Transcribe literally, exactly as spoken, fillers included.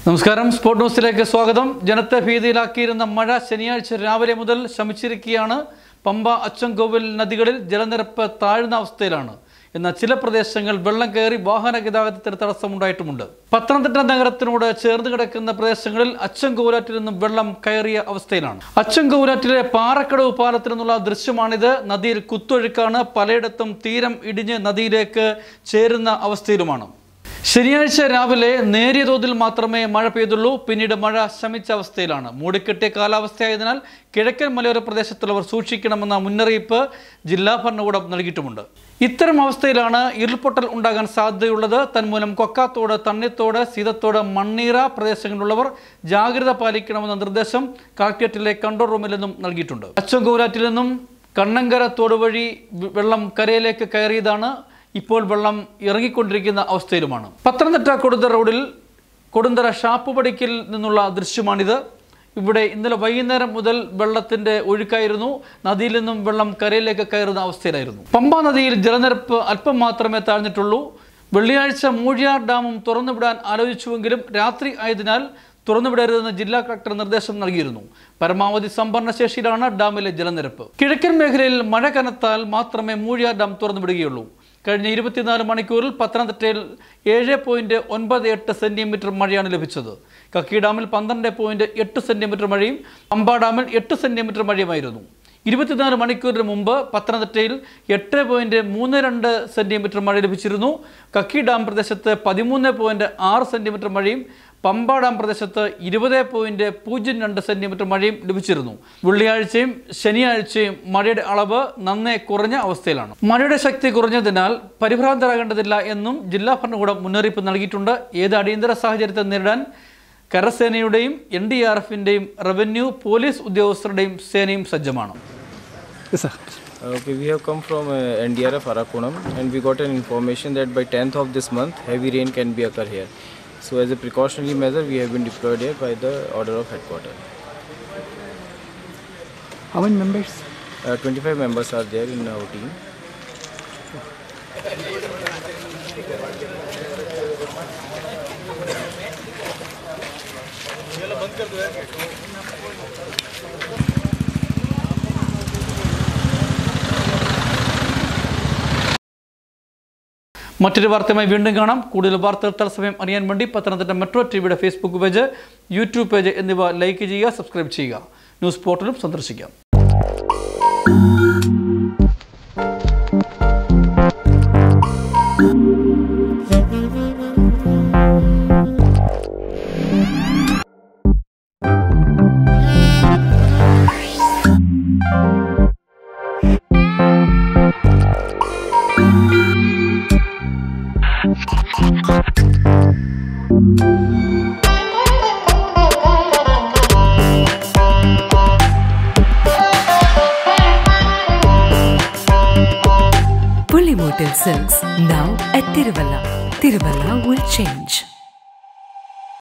നമസ്കാരം സ്പോർട് ന്യൂസിലേക്ക് സ്വാഗതം. ജനത്തെ ഭീതിയിലാക്കിയിരുന്ന മഴ ശനിയാഴ്ച രാവിലെ മുതൽ ശമിച്ചിരിക്കുകയാണ്. പമ്പ, അച്ചൻകോവിൽ നദികളിൽ ജലനിരപ്പ് താഴ്ന്ന അവസ്ഥയിലാണ്. എന്നാൽ ചില പ്രദേശങ്ങൾ വെള്ളം കയറി വാഹന ഗതാഗതത്തിന് തടസ്സമുണ്ടായിട്ടുമുണ്ട്. പത്തനംതിട്ട നഗരത്തിനോട് ചേർന്ന് കിടക്കുന്ന പ്രദേശങ്ങളിൽ അച്ചൻകോവിലാറ്റിൽ നിന്നും വെള്ളം കയറിയ അവസ്ഥയിലാണ്. അച്ചൻകോവിലാറ്റിലെ പാറക്കടവ് പാലത്തിൽ നിന്നുള്ള ദൃശ്യമാണിത്. നദിയിൽ കുത്തൊഴുക്കാണ്. പലയിടത്തും തീരം ഇടിഞ്ഞ് നദിയിലേക്ക് ചേരുന്ന അവസ്ഥയിലുമാണ്. ശനിയാഴ്ച രാവിലെ നേരിയ തോതിൽ മാത്രമേ മഴ പെയ്തുള്ളൂ. പിന്നീട് മഴ ശമിച്ച അവസ്ഥയിലാണ്. മൂടിക്കെട്ടിയ കാലാവസ്ഥയായതിനാൽ കിഴക്കൻ മലയോര പ്രദേശത്തുള്ളവർ സൂക്ഷിക്കണമെന്ന മുന്നറിയിപ്പ് ജില്ലാ ഭരണകൂടം നൽകിയിട്ടുമുണ്ട്. ഇത്തരം അവസ്ഥയിലാണ് ഉരുൾപൊട്ടൽ ഉണ്ടാകാൻ സാധ്യതയുള്ളത്. തന്മൂലം കൊക്കാത്തോട്, തണ്ണിത്തോട്, സീതത്തോട്, മണ്ണീറ പ്രദേശങ്ങളിലുള്ളവർ ജാഗ്രത പാലിക്കണമെന്ന നിർദ്ദേശം കളക്ടറേറ്റിലെ കൺട്രോൾ റൂമിൽ നിന്നും നൽകിയിട്ടുണ്ട്. അച്ചൻകോവിലാറ്റിൽ നിന്നും കണ്ണങ്കര തോട് വഴി വെള്ളം കരയിലേക്ക് കയറിയതാണ്. ഇപ്പോൾ വെള്ളം ഇറങ്ങിക്കൊണ്ടിരിക്കുന്ന അവസ്ഥയിലുമാണ്. പത്തനംതിട്ട കൊടുന്തറ റോഡിൽ കൊടുന്തറ ഷാപ്പുപടിക്കിൽ നിന്നുള്ള ദൃശ്യമാണിത്. ഇവിടെ ഇന്നലെ വൈകുന്നേരം മുതൽ വെള്ളത്തിന്റെ ഒഴുക്കായിരുന്നു. നദിയിൽ നിന്നും വെള്ളം കരയിലേക്ക് കയറുന്ന അവസ്ഥയിലായിരുന്നു. പമ്പാ നദിയിൽ ജലനിരപ്പ് അല്പം മാത്രമേ താഴ്ന്നിട്ടുള്ളൂ. വെള്ളിയാഴ്ച മൂഴിയാർ ഡാമും തുറന്നുവിടാൻ ആലോചിച്ചുവെങ്കിലും രാത്രി ആയതിനാൽ തുറന്നുവിടരുതെന്ന് ജില്ലാ കളക്ടർ നിർദ്ദേശം നൽകിയിരുന്നു. പരമാവധി സംഭരണശേഷിയിലാണ് ഡാമിലെ ജലനിരപ്പ്. കിഴക്കൻ മേഖലയിൽ മഴ കനത്താൽ മാത്രമേ മൂഴിയാർ ഡാം തുറന്നുവിടുകയുള്ളൂ. കഴിഞ്ഞ ഇരുപത്തിനാല് മണിക്കൂറിൽ പത്തനംതിട്ടയിൽ ഏഴ് പോയിന്റ് ഒൻപത് എട്ട് സെന്റിമീറ്റർ മഴയാണ് ലഭിച്ചത്. കക്കി ഡാമിൽ പന്ത്രണ്ട് പോയിന്റ് എട്ട് സെന്റിമീറ്റർ മഴയും പമ്പ ഡാമിൽ എട്ട് സെന്റിമീറ്റർ മഴയുമായിരുന്നു. ഇരുപത്തിനാല് മണിക്കൂറിന് മുമ്പ് പത്തനംതിട്ടയിൽ എട്ട് പോയിന്റ് മൂന്ന് രണ്ട് സെന്റിമീറ്റർ മഴ ലഭിച്ചിരുന്നു. കക്കി ഡാം പ്രദേശത്ത് പതിമൂന്ന് പോയിന്റ് ആറ് സെന്റിമീറ്റർ മഴയും പമ്പ ഡാം പ്രദേശത്ത് ഇരുപത് പോയിന്റ് പൂജ്യം രണ്ട് സെന്റിമീറ്റർ മഴയും ലഭിച്ചിരുന്നു. വെള്ളിയാഴ്ചയും ശനിയാഴ്ചയും മഴയുടെ അളവ് നന്നേ കുറഞ്ഞ അവസ്ഥയിലാണ്. മഴയുടെ ശക്തി കുറഞ്ഞതിനാൽ പരിഭ്രാന്തരാകേണ്ടതില്ല എന്നും ജില്ലാ ഭരണകൂടം മുന്നറിയിപ്പ് നൽകിയിട്ടുണ്ട്. ഏത് അടിയന്തര സാഹചര്യത്തെ നേരിടാൻ കരസേനയുടെയും എൻ ഡി ആർ എഫിന്റെയും റവന്യൂ, പോലീസ് ഉദ്യോഗസ്ഥരുടെയും സേനയും സജ്ജമാണ്. Okay, we have come from uh, N D R F Arakonam and we got an information that by tenth of this month heavy rain can be occur here. So as a precautionary measure we have been deployed here by the order of headquarters. How many members? Uh, twenty-five members are there in our team. മറ്റൊരു വാർത്തയുമായി വീണ്ടും കാണാം. കൂടുതൽ വാർത്തകൾ തത്സമയം അറിയാൻ വേണ്ടി Pathanamthitta metro ടിവിയുടെ Facebook page, YouTube page എന്നിവ ലൈക്ക് ചെയ്യുക, സബ്സ്ക്രൈബ് ചെയ്യുക. ന്യൂസ് പോർട്ടലും സന്ദർശിക്കാം. Pulimotil Silks now at Tiruvalla. Tiruvalla will change.